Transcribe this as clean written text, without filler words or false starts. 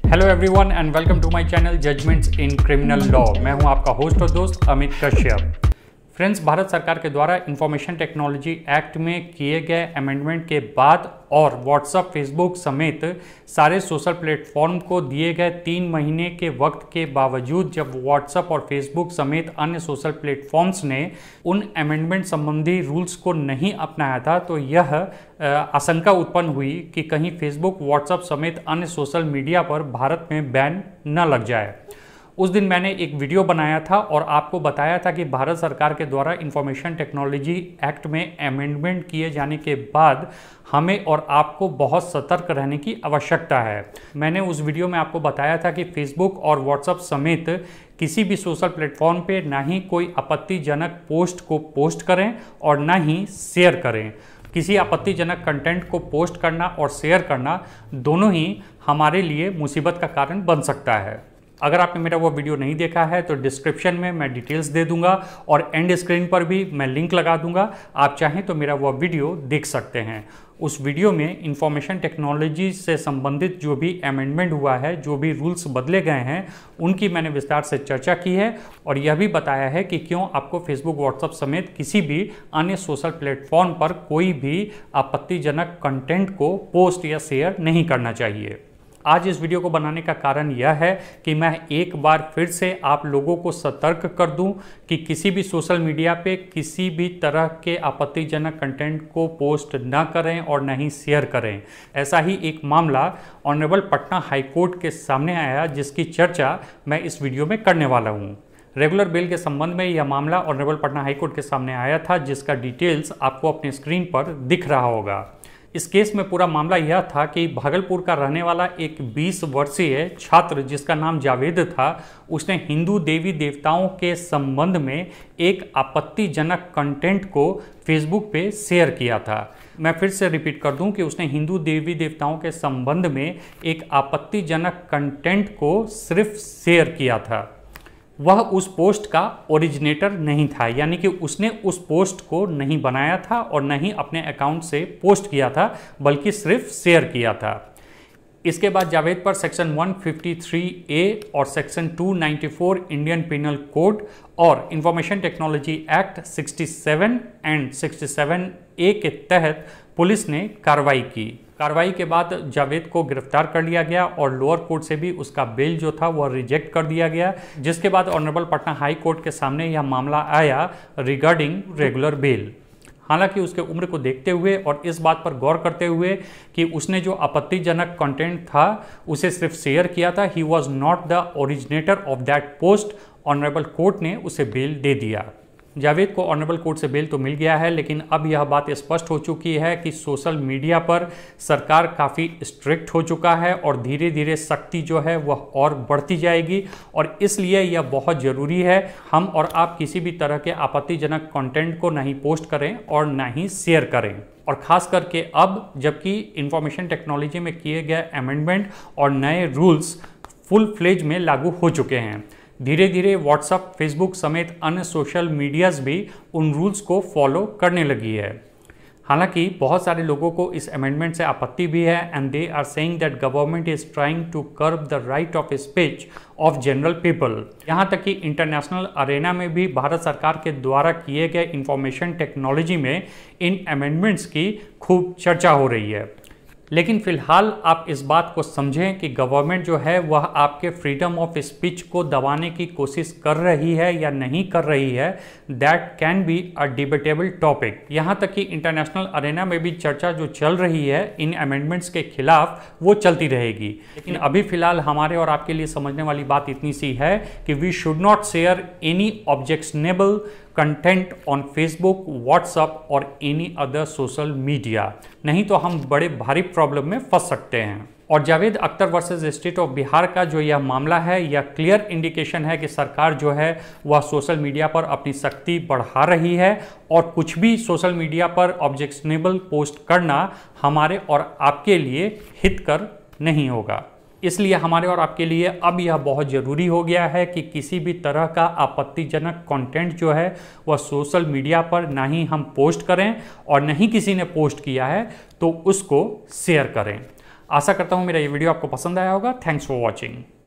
Hello everyone and welcome to my channel judgments in criminal law. मैं हूं आपका host और दोस्त अमित कश्यप। फ्रेंड्स, भारत सरकार के द्वारा इंफॉर्मेशन टेक्नोलॉजी एक्ट में किए गए अमेंडमेंट के बाद और व्हाट्सएप, फेसबुक समेत सारे सोशल प्लेटफॉर्म को दिए गए 3 महीने के वक्त के बावजूद जब व्हाट्सएप और फेसबुक समेत अन्य सोशल प्लेटफॉर्म्स ने उन अमेंडमेंट संबंधी रूल्स को नहीं अपनाया था, तो यह आशंका उत्पन्न हुई कि कहीं फेसबुक, व्हाट्सएप समेत अन्य सोशल मीडिया पर भारत में बैन न लग जाए। उस दिन मैंने एक वीडियो बनाया था और आपको बताया था कि भारत सरकार के द्वारा इंफॉर्मेशन टेक्नोलॉजी एक्ट में अमेंडमेंट किए जाने के बाद हमें और आपको बहुत सतर्क रहने की आवश्यकता है। मैंने उस वीडियो में आपको बताया था कि फेसबुक और व्हाट्सएप समेत किसी भी सोशल प्लेटफॉर्म पे ना ही कोई आपत्तिजनक पोस्ट को पोस्ट करें और ना ही शेयर करें। किसी आपत्तिजनक कंटेंट को पोस्ट करना और शेयर करना दोनों ही हमारे लिए मुसीबत का कारण बन सकता है। अगर आपने मेरा वो वीडियो नहीं देखा है तो डिस्क्रिप्शन में मैं डिटेल्स दे दूंगा और एंड स्क्रीन पर भी मैं लिंक लगा दूंगा। आप चाहें तो मेरा वो वीडियो देख सकते हैं। उस वीडियो में इंफॉर्मेशन टेक्नोलॉजी से संबंधित जो भी अमेंडमेंट हुआ है, जो भी रूल्स बदले गए हैं, उनकी मैंने विस्तार से चर्चा की है और यह भी बताया है कि क्यों आपको फेसबुक, व्हाट्सएप समेत किसी भी अन्य सोशल प्लेटफॉर्म पर कोई भी आपत्तिजनक कंटेंट को पोस्ट या शेयर नहीं करना चाहिए। आज इस वीडियो को बनाने का कारण यह है कि मैं एक बार फिर से आप लोगों को सतर्क कर दूं कि किसी भी सोशल मीडिया पे किसी भी तरह के आपत्तिजनक कंटेंट को पोस्ट ना करें और ना ही शेयर करें। ऐसा ही एक मामला ऑनरेबल पटना हाई कोर्ट के सामने आया, जिसकी चर्चा मैं इस वीडियो में करने वाला हूँ। रेगुलर बेल के संबंध में यह मामला ऑनरेबल पटना हाई कोर्ट के सामने आया था, जिसका डिटेल्स आपको अपने स्क्रीन पर दिख रहा होगा। इस केस में पूरा मामला यह था कि भागलपुर का रहने वाला एक 20 वर्षीय छात्र जिसका नाम जावेद था, उसने हिंदू देवी देवताओं के संबंध में एक आपत्तिजनक कंटेंट को फेसबुक पे शेयर किया था। मैं फिर से रिपीट कर दूं कि उसने हिंदू देवी देवताओं के संबंध में एक आपत्तिजनक कंटेंट को सिर्फ शेयर किया था। वह उस पोस्ट का ओरिजिनेटर नहीं था, यानी कि उसने उस पोस्ट को नहीं बनाया था और न ही अपने अकाउंट से पोस्ट किया था, बल्कि सिर्फ शेयर किया था। इसके बाद जावेद पर सेक्शन 153A और सेक्शन 294 इंडियन पिनल कोड और information technology act 67 and 67A के तहत पुलिस ने कार्रवाई की। कार्रवाई के बाद जावेद को गिरफ्तार कर लिया गया और लोअर कोर्ट से भी उसका बेल जो था वह रिजेक्ट कर दिया गया, जिसके बाद ऑनरेबल पटना हाई कोर्ट के सामने यह मामला आया रिगार्डिंग रेगुलर बेल। हालांकि उसके उम्र को देखते हुए और इस बात पर गौर करते हुए कि उसने जो आपत्तिजनक कंटेंट था उसे सिर्फ शेयर किया था, he was not the originator of that post, honourable court ने उसे बेल दे दिया। जावेद को ऑनरेबल कोर्ट से बेल तो मिल गया है, लेकिन अब यह बात स्पष्ट हो चुकी है कि सोशल मीडिया पर सरकार काफ़ी स्ट्रिक्ट हो चुका है और धीरे धीरे सख्ती जो है वह और बढ़ती जाएगी। और इसलिए यह बहुत ज़रूरी है हम और आप किसी भी तरह के आपत्तिजनक कंटेंट को नहीं पोस्ट करें और ना ही शेयर करें। और ख़ास करके अब जबकि इंफॉर्मेशन टेक्नोलॉजी में किए गए अमेंडमेंट और नए रूल्स फुल फ्लेज में लागू हो चुके हैं, धीरे धीरे व्हाट्सएप, फेसबुक समेत अन्य सोशल मीडियाज भी उन रूल्स को फॉलो करने लगी है। हालांकि बहुत सारे लोगों को इस अमेंडमेंट से आपत्ति भी है and they are saying that government is trying to curb the right of speech of general people. यहाँ तक कि इंटरनेशनल अरेना में भी भारत सरकार के द्वारा किए गए इंफॉर्मेशन टेक्नोलॉजी में इन अमेंडमेंट्स की खूब चर्चा हो रही है। लेकिन फिलहाल आप इस बात को समझें कि गवर्नमेंट जो है वह आपके फ्रीडम ऑफ स्पीच को दबाने की कोशिश कर रही है या नहीं कर रही है, that can be a debatable topic. यहाँ तक कि इंटरनेशनल अरेना में भी चर्चा जो चल रही है इन अमेंडमेंट्स के खिलाफ वो चलती रहेगी। लेकिन अभी फिलहाल हमारे और आपके लिए समझने वाली बात इतनी सी है कि we should not share any objectionable content on Facebook, WhatsApp और एनी अदर सोशल मीडिया, नहीं तो हम बड़े भारी प्रॉब्लम में फंस सकते हैं। और Javed Akhtar versus state of Bihar का जो यह मामला है, यह क्लियर इंडिकेशन है कि सरकार जो है वह सोशल मीडिया पर अपनी सख्ती बढ़ा रही है और कुछ भी सोशल मीडिया पर ऑब्जेक्शनेबल पोस्ट करना हमारे और आपके लिए हितकर नहीं होगा। इसलिए हमारे और आपके लिए अब यह बहुत ज़रूरी हो गया है कि किसी भी तरह का आपत्तिजनक कंटेंट जो है वह सोशल मीडिया पर ना ही हम पोस्ट करें और नहीं किसी ने पोस्ट किया है तो उसको शेयर करें। आशा करता हूँ मेरा ये वीडियो आपको पसंद आया होगा। Thanks for watching.